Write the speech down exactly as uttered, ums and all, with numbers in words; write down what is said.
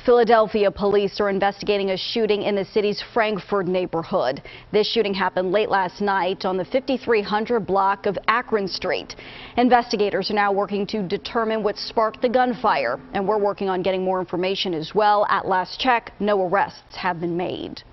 Philadelphia police are investigating a shooting in the city's Frankford neighborhood. This shooting happened late last night on the fifty-three hundred block of Akron Street. Investigators are now working to determine what sparked the gunfire, and we're working on getting more information as well. At last check, no arrests have been made.